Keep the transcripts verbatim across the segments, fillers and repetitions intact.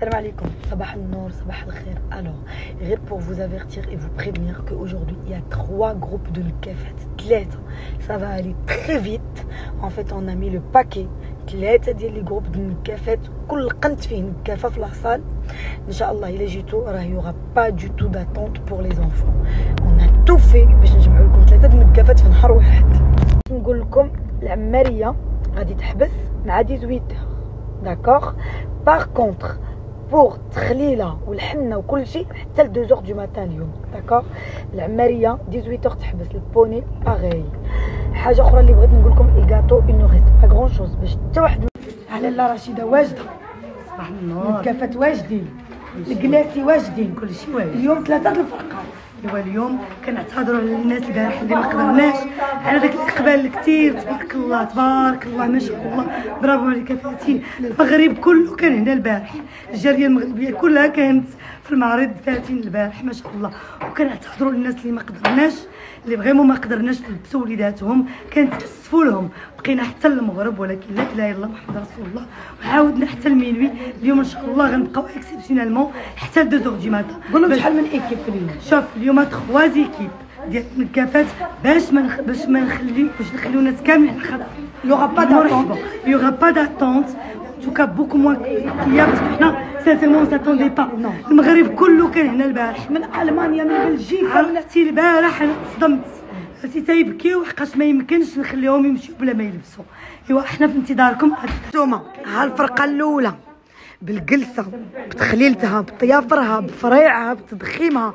Salam alaikum, sabah al-nour, sabah al-khair. Alors, rien pour vous avertir et vous prévenir qu'aujourd'hui il y a trois groupes de Nkafat. ثلاثة. Ça va aller très vite. En fait, on a mis le paquet. ثلاثة ديال لي جروب د النكافات كل قنت فيه نكافة في لاصال. ان شاء الله الا جيتو راه يوغا با دو تو داتونت بور لي زونفون. On a tout fait باش نجمعوا لكم ثلاثة د النكافات في نهار واحد. نقول لكم العمارية غادي تحبس مع ثمانية عشر. داكوغ. باغ كونطخ بور تخليله والحنه وكل شيء حتى ل deux heures du matin اليوم. داكوغ. العماريه ثمانية عشر تحبس. البوني باغي. حاجه اخرى اللي بغيت نقول لكم الكاطو انو ريست با غران شوز باش حتى واحد على لا رشيده واجده. صباح النور. الكافات واجدين. الكلاسي واجدين. كلشي واجد. اليوم ثلاثه د الفرقات. ايوا اليوم كنعتذروا على الناس البارح اللي ما قدرناش على داك الاقبال الكثير. تبارك الله تبارك الله ما شاء الله برافو عليك فاتين. المغرب كله كان هنا البارح، الجاليه المغربيه كلها كانت في المعرض فاتين البارح ما شاء الله. وكنعتذروا للناس اللي ما قدرناش، اللي بغيمو ما قدرناش نلبسوا وليداتهم كنتاسفوا لهم. بقينا حتى المغرب ولكن لا اله الا الله محمد رسول الله، وعاودنا حتى المينوي. اليوم ان شاء الله غنبقاو اكسبسيونيلمون حتى ل deux heures du matin. قول لهم شحال من ايكيب اليوم؟ شوف اليوم ثلاثة ايكيب ديال النكافات باش ما نخ... باش ما نخليو باش نخليو الناس كاملين خاطر يوغا با داتونت يوغا با داتونت توكا بوكو موان كيا باسكو حنا سانسيرمون ساتوندي با. المغرب كله كان هنا البارح من المانيا من بلجيكا. عرفتي البارح انا تصدمت، عرفتي تيبكيو حقاش ما يمكنش نخليهم يمشيو بلا ما يلبسوا. ايوا حنا في انتظاركم. انتوما ها الفرقه الاولى بالجلسه بتخليلتها بطيافرها بفريعها بتضخيمها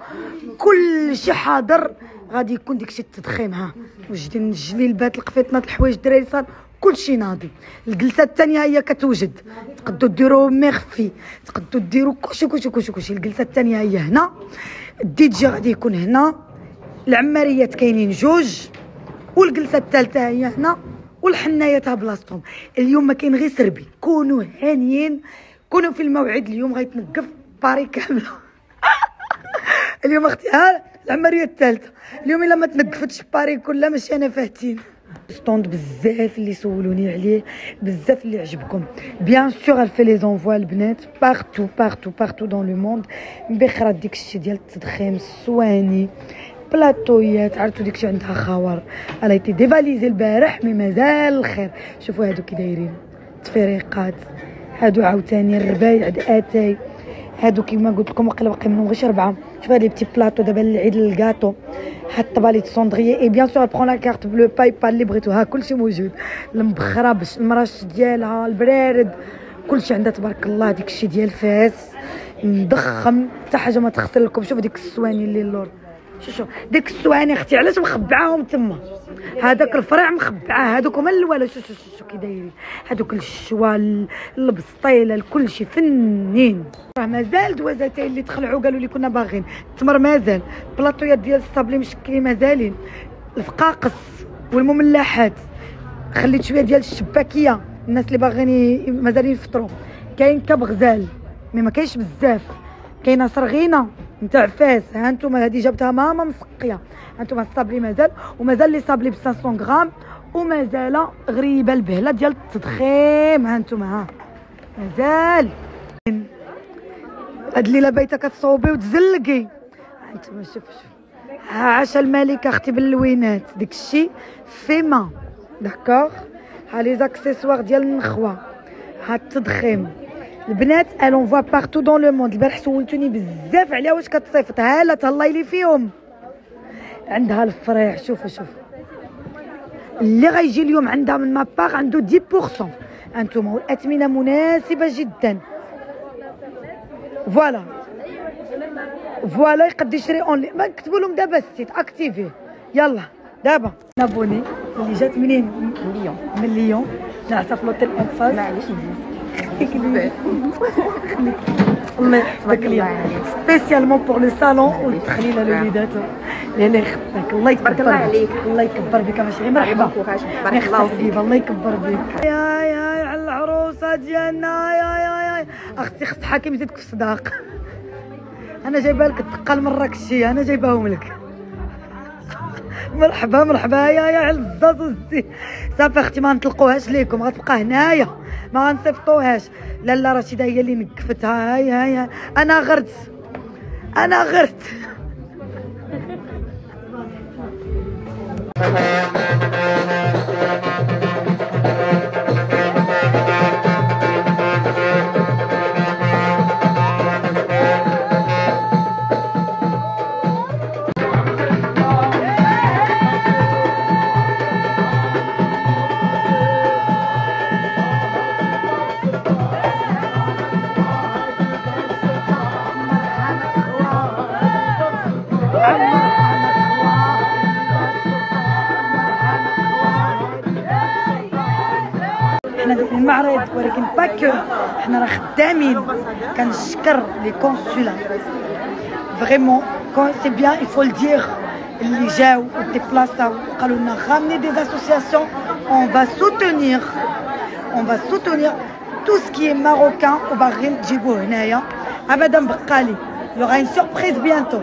كل شيء حاضر. غادي يكون داكشي التضخيم ها وجدين الجليلبات القفيطنات الحوايج الدراري صار كل شيء ناضي. الجلسه الثانيه هي كتوجد، تقدروا ديروا ميغفي، تقدروا ديروا كلشي كلشي كلشي كلشي. الجلسه الثانيه هي هنا، الدي جي غادي يكون هنا، العماريات كاينين جوج، والجلسه الثالثه هي هنا، والحنايات ها بلاصتهم. اليوم ما كاين غير سربي، كونوا هانيين كونوا في الموعد. اليوم غيتنقف باري كامله. اليوم اختي ها العماريه الثالثه اليوم الا ما تنقفتش باري كلها ماشي انا فاهتين. ستوند بزاف اللي سولوني عليه، بزاف اللي عجبكم. بيان سور الفي لي زونفوا البنات بارتو بارتو بارتو دون لو موند. مبخرات ديك الشيء ديال التضخيم السواني بلاطويات. عرفتوا ديك الشيء عندها خاور الا تي ديفاليزي البارح مي مازال الخير. شوفوا هادو كي دايرين تفريقات، هادو عاوتاني الربايع د اتاي، هادو كيما قلت لكم واقيلا باقي منهم غير شربعه. شوف هاد لي بتي بلاطو دابا للعيد الكاطو. هاد الطباليت سوندريي اي بيان سور برون لا كارت بلو باي با اللي بغيتوها كلشي موجود. المبخره باش المرش ديالها البرارد كلشي عندها تبارك الله. ديك الشيء ديال فاس مضخم حتى حاجه ما تخسر لكم. شوف ديك السواني اللي اللور، شوف شوف ديك السواني اختي علاش مخبعاهم تما. هذاك الفرع مخبعاه، هذوك هما الاولى. شوف شوف شوف كي دايرين هذوك الشوا البسطيله الكلشي فنين. راه مازال دوازتين اللي تخلعوا قالوا لي كنا باغيين. التمر مازال، بلاطويات ديال الصابلي مشكلين مازالين، الفقاقس والمملحات. خليت شويه ديال الشباكيه الناس اللي باغيين مازالين يفطروا. كاين كاب غزال مي ما كاينش بزاف. كاينه صرغينه نتاع فاس. ها انتم هذه جابتها ماما مسقيه. ها انتم الصابلي مازال، ومازال لي صابلي ب خمسمية غرام، ومازال غريبه البهله ديال التضخيم. ها انتم ها مازال. هاد الليله بايته كتصوبي وتزلقي. ها انتم شوف شوف ها عشا الملكه اختي باللوينات داك الشيء فيما. داكوغ. ها لي زاكسيسوار ديال النخوه. ها التضخيم البنات الون فوا بارتو دون لو موند. البارح سولتوني بزاف عليها واش كتصيفط. ها لا تهلاي لي فيهم. عندها الفريح. شوفوا شوف اللي غيجي اليوم عندها من ماباغ عنده عشرة بالمية. انتم والاثمنه مناسبه جدا. فوالا فوالا يقد يشري اونلي. ما كتبوا لهم دابا السيت اكتيفيه. يلا دابا نابوني اللي جات منين؟ من ليون. من ليون نعسى في لوطيل اون فاس. معليش الله يحفظك اليوم سبيسيالمون بور لو صالون والتخليله للوليدات. لا يخطيك الله يكبر الله عليك. الله يكبر بك ماشي غير مرحبا. بارك الله فيك. الله يكبر بك. يا يا على العروسه ديالنا. يا يا يا اختي خص حاكم يزيدك في الصداق. انا جايبه لك الثقال من راكشي، انا جايباهم لك. مرحبا مرحبا. يا يا على الزاز والزين. صافي اختي ما نطلقوهاش ليكم، غتبقى هنايا ما غنصيفطوهاش. لاله رشيده هي اللي نقفتها. هاي هاي انا غرت انا غرت. حنا في المعرض ولكن باكو حنا راه خدامين. كنشكر لي كونسولا فريمون سي بيان يفو لدير اللي جاو وديبلاصاو قالوا لنا خامني دي اسوسياسيون اون فا سوتونير اون فا سوتونير تو سكي ماروكان وباغيين تجيبوه هنايا. مدام بقالي يوغا اون سوربريز بيانتو.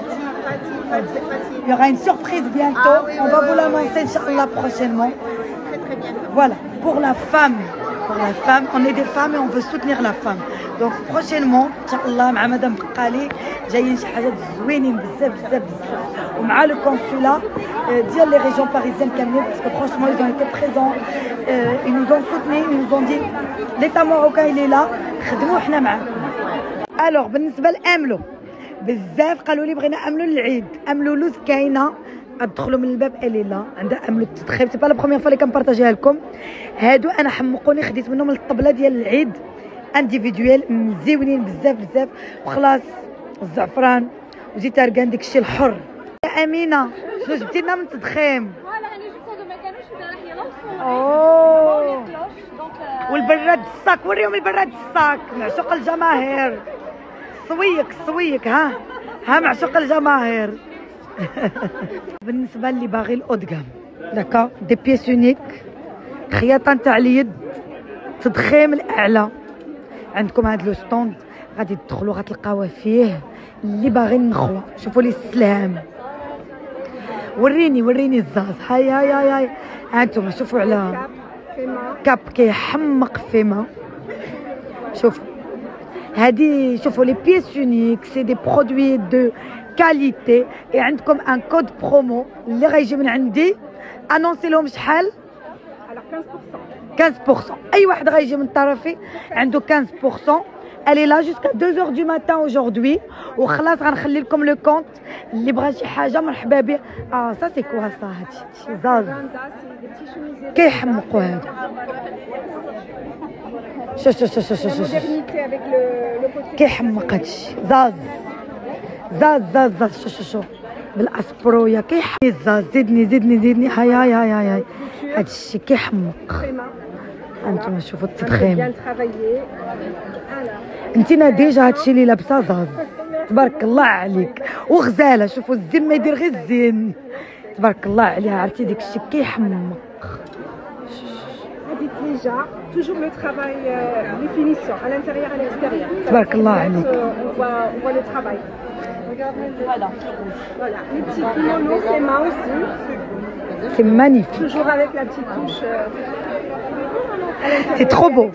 Il y aura une surprise bientôt. Ah, oui, on oui, va oui, vous l'annoncer, oui. Inch'Allah, prochainement. Très, très bientôt. Voilà, pour la femme. Pour la femme, on est des femmes et on veut soutenir la femme. Donc, prochainement, Inch'Allah, مع مدام بقالي جايين شي حاجات زوينين بزاف بزاف بزاف. ومع le consulat ديال les régions parisiennes كاملين parce que franchement, ils ont été présents. Euh, ils nous ont soutenus, ils nous ont dit l'État marocain, il est là. خدموا حنا معاكم. Alors, بالنسبة لأملو بزاف قالوا لي بغينا املو للعيد. املو لوز كاينه ادخلوا من الباب الي لا عندها املو التدخين. سي با لا بروميير فوا اللي كنبارطاجيها لكم. هادو انا حمقوني خديت منهم الطبله ديال العيد انديفيدويل مزيونين بزاف بزاف. وخلاص الزعفران وزيت اركان داكشي الحر. يا امينه شنو جبتي لنا من التدخين؟ فوالا انا جبت هادو ما كانوش في يلاه اوه والبراد الصاك. وريهم البراد الصاك معشوق الجماهير. صويك صويك ها ها معشوق الجماهير. بالنسبه اللي باغي الاودغام داكا دي بيس يونيك خياطه نتاع اليد تضخيم الاعلى. عندكم هاد لو ستوند غادي تدخلوا غتلقاوه فيه اللي باغي النخوه. شوفوا لي السلام. وريني وريني الزاز. هاي هاي هاي هاي هانتوما شوفوا على كاب كيحمق فيما. شوفوا هادي شوفوا لي بيس يونيك سي دي برودوي دو كاليتي. اي عندكم ان كود برومو اللي غيجي من عندي انونسي لهم شحال خمسة بالمية. اي واحد غيجي من طرفي عنده خمسة بالمية. الي لا جوسكا deux heures du matin aujourd'hui. وخلاص غنخلي لكم لو كونت اللي بغى شي حاجه مرحبا به. اه سا سي كوا سا هادشي شي زاز كيحمقوا هادو. شو شو شو شو شو شو كيحمق هادشي زاز زاز زاز زاز. شو شو شو بالاسبرويا كيحمق الزاز. زيدني زيدني زيدني. هاي هاي هاي هاي هاي هادشي كيحمق. انتما شوفوا التدخين. انتينا ديجا هادشي اللي لابسه زاز تبارك الله عليك. وغزاله شوفوا الزين ما يدير غير الزين تبارك الله عليها. عرفتي ديك الشيء كيحمق. Déjà, toujours le travail, euh, les finitions à l'intérieur et à l'extérieur. تبارك الله عليك. On voit, on voit le travail. Voilà. Voilà. Les petits kimonos, c'est main aussi. C'est magnifique. Toujours avec la petite touche. Euh, C'est trop beau.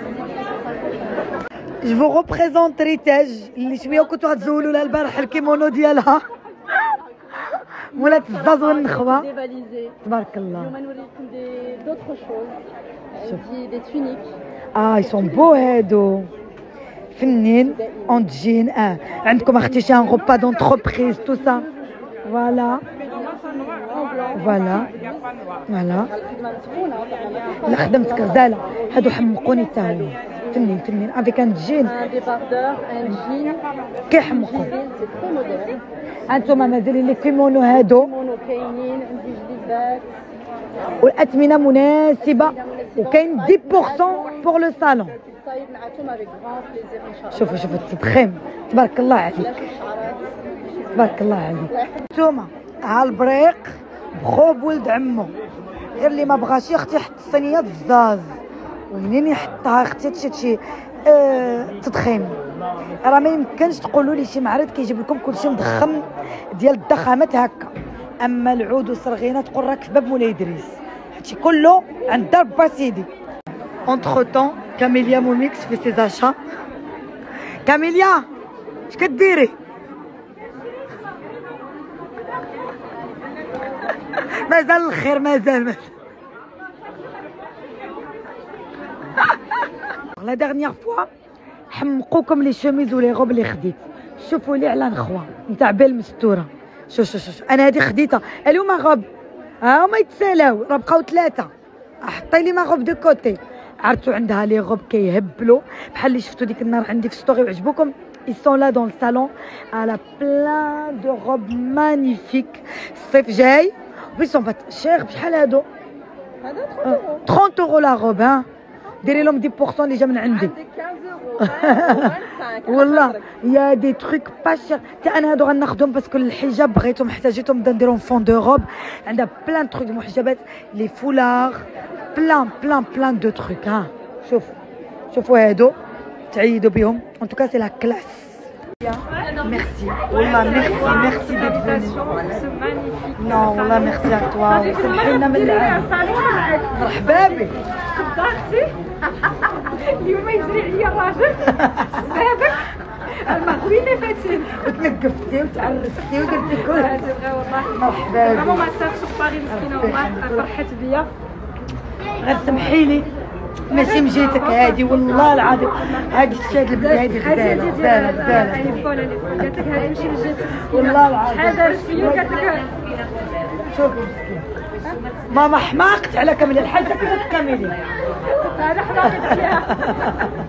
Je vous représente Ritaj اللي شويه كنتو غتزولوا لها البارح الكيمونو ديالها. مولات الزاز والنخوه تبارك الله. اليوم نوريكم دي d'autres choses. عندي دي تونيك. اه يسون بو هادو فنين اون جين. اه عندكم اختي شي ان غوبا دونتربريز تو سا. فوالا فوالا فوالا. لا خدمتك غزاله. هادو حمقوني حتى هما فنين فنين افيك ان جين دي باردور ان جين كيحمقوا. هانتوما مازالين لي كيمونو هادو كيمونو كاينين. عندي جليبات والاثمنه مناسبه وكاين عشرة بالمية بور لو صالون. شوفوا شوفوا التضخيم تبارك الله عليك تبارك الله عليك. نتوما ها البريق بخو بولد عمو. غير اللي ما بغاش يا اختي يحط الصينيه الزاز ومنين يحطها اختي تشي شي اه تضخيم. راه ما يمكنش تقولوا لي شي معرض كيجيب لكم كلشي مضخم ديال الضخامات هكا. اما العود والصرغينه تقول راك في باب مولاي ادريس. هادشي كله عند درب سيدي. اونتخ طون كاميليا موميكس في سي زاشا. كاميليا اش كديري؟ مازال الخير مازال مازال. لا ديرنيير فوا حمقوكم لي شوميز ولي غوب اللي خديت. شوفوا لي على نخوه نتاع بالمستوره. شوف شوف شوف انا هذه خديتها اليوم غوب ها هما يتسالاو راه بقاو ثلاثه. حطي لي ما غوب دو كوتي. عرفتوا عندها لي غوب كيهبلوا بحال اللي شفتوا ديك النهار عندي في ستوري وعجبوكم. Ils sont là dans le salon. Elle a plein de robes magnifiques. الصيف جاي. Ils sont pas chers بشحال هادو؟ هذا ثلاثين trente euros la robe ها. ديري لهم dix pour cent اللي جا من عندي. عندك خمسة يورو والله يا دي تروك با شير. حتى انا هادو غناخذهم باسكو الحجاب بغيتهم احتاجيتهم نبدا نديرهم فون دو روب. عندها بلان تروك محجبات لي فولار بلان بلان بلان دو تروك. ها شوفوا شوفوا هادو تعيدوا بهم. ان توكا سي لا كلاس. ميرسي والله ميرسي ميرسي ديك نو والله ميرسي ا توا. سمحينا من العام. مرحبا بك. قدرتي اليوم يجري عليا الراجل سبابك المغربيين فاتين وتنقفتي وتعرستي ودرتي كل هذا والله. مرحبا بك. ماما ما صافش في باري مسكينه والله فرحت بيا. غير سمحي لي ماشي مجيتك هادي والله العظيم. هادي الشاد البدا هادي غزاله غزاله غزاله. ايفون ايفون قالت لك هادي ماشي مجيتك والله العظيم. شحال دارت فيا قالت لك شوفي مسكين ماما حماقت على كاميليا الحاجه كيف كاميليا. هذا حماقت فيها.